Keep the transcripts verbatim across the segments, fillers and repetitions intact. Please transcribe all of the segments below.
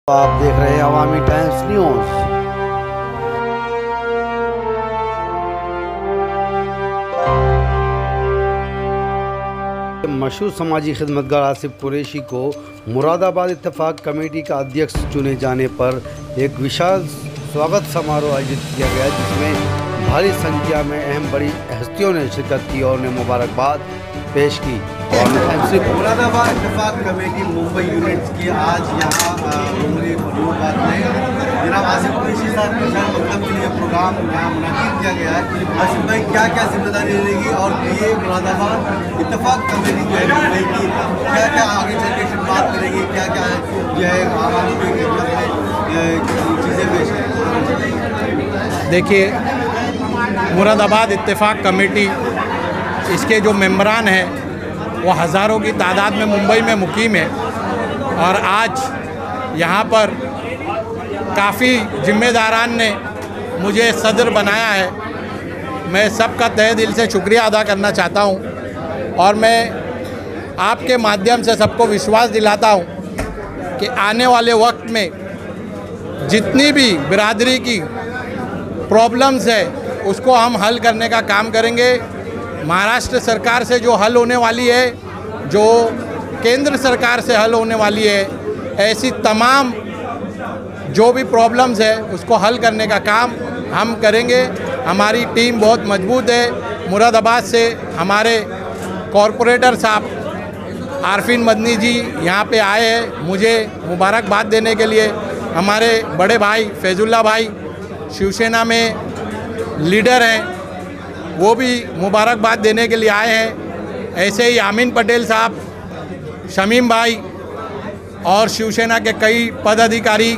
आप देख रहे हैं अवामी टाइम्स न्यूज़। मशहूर समाजी खिदमतगार आसिफ कुरैशी को मुरादाबाद इत्तेफाक कमेटी का अध्यक्ष चुने जाने पर एक विशाल स्वागत समारोह आयोजित किया गया, जिसमें भारी संख्या में अहम बड़ी हस्तियों ने शिरकत की और उन्हें मुबारकबाद पेश की। और मुरादाबाद इत्तेफाक कमेटी मुंबई यूनिट्स की आज यहाँ मुरादाबाद में जनाब आसिफ कुरैशी साहब के साथ मतलब के लिए प्रोग्राम यहाँ मुनक़िद किया गया है। आसिफ भाई क्या क्या जिम्मेदारी रहेगी और ये मुरादाबाद इत्तेफाक कमेटी जो है मुंबई की क्या क्या आगे चल के बात करेगी, क्या क्या जो है आवाम की खिदमत में चीज़ें पेश करें। देखिए, मुरादाबाद इत्तेफाक कमेटी इसके जो मेंबरान हैं वो हज़ारों की तादाद में मुंबई में मुकीम है और आज यहाँ पर काफ़ी जिम्मेदारान ने मुझे सदर बनाया है। मैं सबका तहे दिल से शुक्रिया अदा करना चाहता हूँ और मैं आपके माध्यम से सबको विश्वास दिलाता हूँ कि आने वाले वक्त में जितनी भी बिरादरी की प्रॉब्लम्स है उसको हम हल करने का काम करेंगे। महाराष्ट्र सरकार से जो हल होने वाली है, जो केंद्र सरकार से हल होने वाली है, ऐसी तमाम जो भी प्रॉब्लम्स है उसको हल करने का काम हम करेंगे। हमारी टीम बहुत मजबूत है। मुरादाबाद से हमारे कॉरपोरेटर साहब आरफीन मदनी जी यहाँ पे आए हैं मुझे मुबारकबाद देने के लिए। हमारे बड़े भाई फैजुल्ला भाई शिवसेना में लीडर हैं, वो भी मुबारकबाद देने के लिए आए हैं। ऐसे ही आमीन पटेल साहब, शमीम भाई और शिवसेना के कई पदाधिकारी,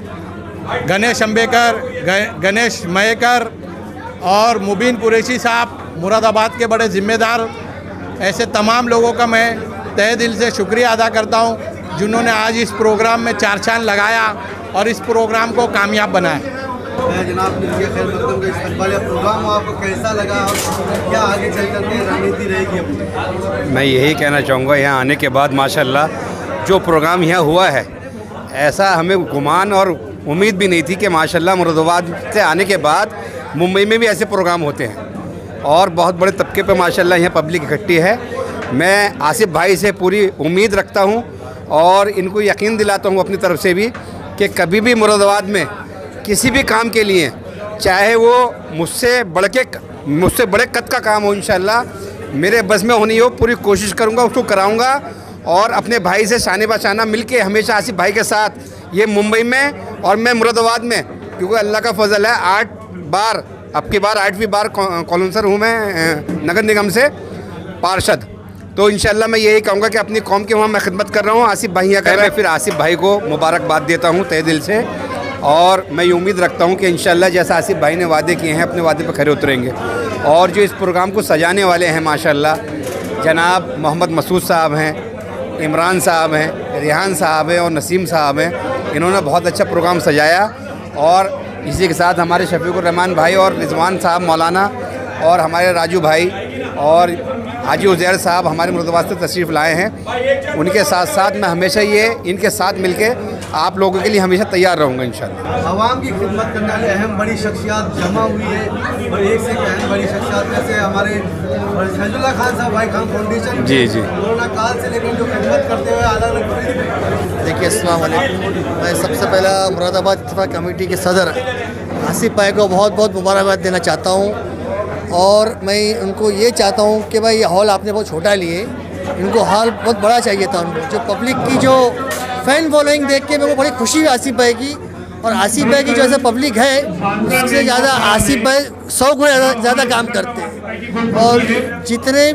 गणेश अंबेकर, गणेश मयेकर और मुबीन कुरैशी साहब, मुरादाबाद के बड़े जिम्मेदार, ऐसे तमाम लोगों का मैं तहे दिल से शुक्रिया अदा करता हूं जिन्होंने आज इस प्रोग्राम में चार चांद लगाया और इस प्रोग्राम को कामयाब बनाया। जनाब ये खैर मतलब इस्तकबाल प्रोग्राम आपको कैसा लगा और क्या आगे चल कर के रणनीति रहेगी अपनी? मैं यही कहना चाहूँगा, यहाँ आने के बाद माशाल्लाह जो प्रोग्राम यहाँ हुआ है, ऐसा हमें गुमान और उम्मीद भी नहीं थी कि माशाल्लाह मुरादाबाद से आने के बाद मुंबई में भी ऐसे प्रोग्राम होते हैं और बहुत बड़े तबके पे माशाल्लाह यहाँ पब्लिक इकट्ठी है। मैं आसिफ भाई से पूरी उम्मीद रखता हूँ और इनको यकीन दिलाता हूँ अपनी तरफ से भी कि कभी भी मुरादाबाद में किसी भी काम के लिए, चाहे वो मुझसे बढ़ के मुझसे बड़े कद का काम हो, इंशाल्लाह मेरे बस में होनी हो, पूरी कोशिश करूँगा, उसको कराऊँगा और अपने भाई से शाने बशाना मिल के हमेशा आसिफ भाई के साथ ये मुंबई में और मैं मुरादाबाद में, क्योंकि अल्लाह का फजल है आठ बार अब की बार आठवीं बार कौंसलर हूँ मैं नगर निगम से पार्षद। तो इंशाल्लाह मैं यही कहूँगा कि अपनी कौम के वहाँ मैं खिदमत कर रहा हूँ। आसिफ भाई यहाँ कर रहे हैं, फिर आसिफ भाई को मुबारकबाद देता हूँ तहे दिल से और मैं ये उम्मीद रखता हूँ कि इंशाल्लाह जैसा आसिफ भाई ने वादे किए हैं अपने वादे पर खरे उतरेंगे। और जो इस प्रोग्राम को सजाने वाले हैं माशाल्लाह जनाब मोहम्मद मसूद साहब हैं, इमरान साहब हैं, रिहान साहब हैं और नसीम साहब हैं, इन्होंने बहुत अच्छा प्रोग्राम सजाया। और इसी के साथ हमारे शफीकुर रहमान भाई और रिजवान साहब मौलाना और हमारे राजू भाई और हाजी उज़ैर साहब हमारे मुरादाबाद से तशरीफ़ लाए हैं। उनके साथ साथ मैं हमेशा ये इनके साथ मिलके आप लोगों के लिए हमेशा तैयार रहूँगा इंशाल्लाह। आवाम की खिदमत करने वाली अहम बड़ी शख्सियात जमा हुई है और एक से एक अहम बड़ी शख्सियात में से हमारे फैजुल्ला खान साहब भाई खान फाउंडेशन जी जी कोरोना काल से लेकर जो खिदमत करते हुए अलग अलग। देखिए, अस्सलाम वालेकुम। मैं सबसे पहला मुरादाबाद इत्तेफाक कमेटी के सदर आसिफ भाई को बहुत बहुत मुबारकबाद देना चाहता हूँ और मैं उनको ये चाहता हूँ कि भाई ये हॉल आपने बहुत छोटा लिए, इनको हॉल बहुत बड़ा चाहिए था। उनको जो पब्लिक की जो फ़ैन फॉलोइंग देख के मेरे को बड़ी खुशी हुई आसिफ भाई की, और आसिफ भाई की जो ऐसा पब्लिक है उससे ज़्यादा आसिफ भाई सौ गुना ज़्यादा काम करते हैं। और जितने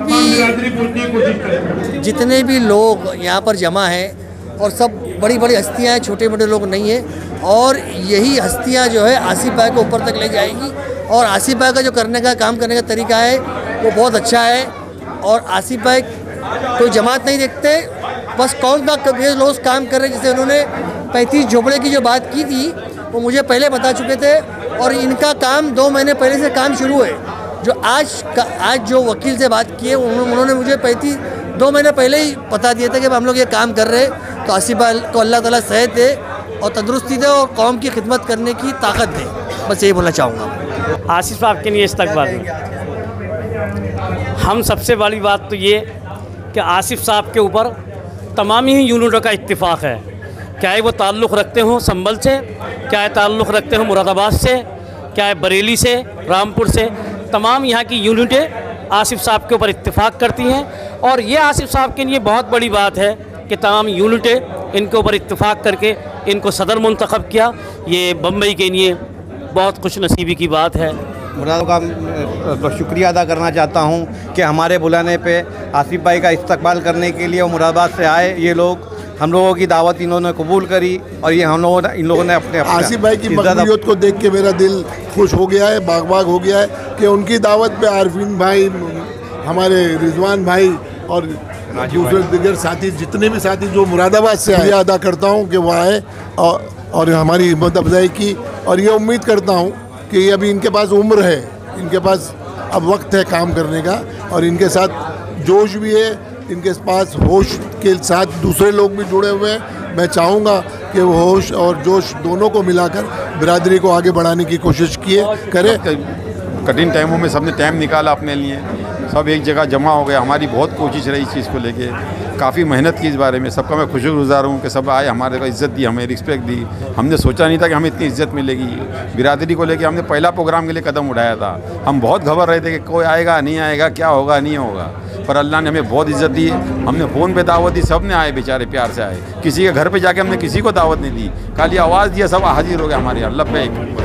भी जितने भी लोग यहाँ पर जमा हैं और सब बड़ी बड़ी हस्तियाँ हैं, छोटे मोटे लोग नहीं हैं, और यही हस्तियाँ जो है आसिफ भाई को ऊपर तक ले जाएगी। और आसिफ भाई का जो करने का काम करने का तरीका है वो बहुत अच्छा है। और आसिफ भाई कोई जमात नहीं देखते, बस कौन का लोग काम कर रहे हैं। जैसे उन्होंने पैंतीस झोपड़े की जो बात की थी वो मुझे पहले बता चुके थे और इनका काम दो महीने पहले से काम शुरू है। जो आज का आज जो वकील से बात की है उन्होंने मुझे पैंतीस दो महीने पहले ही बता दिया था कि हम लोग ये काम कर रहे हैं। तो आसिफ भाई को अल्लाह ताला सेहत दे और तंदुरुस्ती दे और कौम की खिदमत करने की ताकत दे। बस यही बोलना चाहूँगा। आसिफ साहब के लिए इस्तकबाल में हम सबसे बड़ी बात तो ये कि आसिफ साहब के ऊपर तमाम ही यूनिटों का इत्तिफाक है, चाहे वो ताल्लुक़ रखते हों संभल से, चाहे ताल्लुक़ रखते हों मुरादाबाद से, चाहे बरेली से, रामपुर से, तमाम यहाँ की यूनिटें आसिफ साहब के ऊपर इत्तिफाक करती हैं। और ये आसिफ साहब के लिए बहुत बड़ी बात है कि तमाम यूनिटें इनके ऊपर इत्तिफाक करके इनको सदर मुंतखब किया। ये बम्बई के लिए बहुत खुशनसीबी की बात है। मुराद का शुक्रिया अदा करना चाहता हूँ कि हमारे बुलाने पे आसिफ भाई का इस्तकबाल करने के लिए वो मुरादाबाद से आए। ये लोग हम लोगों की दावत इन्होंने कबूल करी और ये हम लोगों ने इन लोगों ने अपने आसिफ भाई की मकबूलियत को देख के मेरा दिल खुश हो गया है, बाग बाग हो गया है कि उनकी दावत पे आरफीन भाई, हमारे रिजवान भाई और दूसरे दिगर साथी, जितने भी साथी जो मुरादाबाद से आए, अदा करता हूँ कि वो आए और, और हमारी हिम्मत अफजाई की। और ये उम्मीद करता हूँ कि अभी इनके पास उम्र है, इनके पास अब वक्त है काम करने का और इनके साथ जोश भी है, इनके पास होश के साथ दूसरे लोग भी जुड़े हुए हैं। मैं चाहूँगा कि वो होश और जोश दोनों को मिलाकर बिरादरी को आगे बढ़ाने की कोशिश किए करें। कठिन टाइमों में सबने टाइम निकाला अपने लिए, सब एक जगह जमा हो गए। हमारी बहुत कोशिश रही इस चीज़ को लेके, काफ़ी मेहनत की इस बारे में। सबका मैं खुशगुजार हूँ कि सब आए, हमारे को इज़्ज़त दी, हमें रिस्पेक्ट दी। हमने सोचा नहीं था कि हमें इतनी इज़्ज़त मिलेगी। बिरादरी को लेके हमने पहला प्रोग्राम के लिए कदम उठाया था। हम बहुत घबरा रहे थे कि कोई आएगा नहीं आएगा, क्या होगा नहीं होगा, पर अल्लाह ने हमें बहुत इज़्ज़त दी। हमने फ़ोन पे दावत दी, सब ने आए, बेचारे प्यार से आए। किसी के घर पे जाके हमने किसी को दावत नहीं दी, खाली आवाज़ दिया, सब हाजिर हो गए हमारे यहाँ। लब्बैक।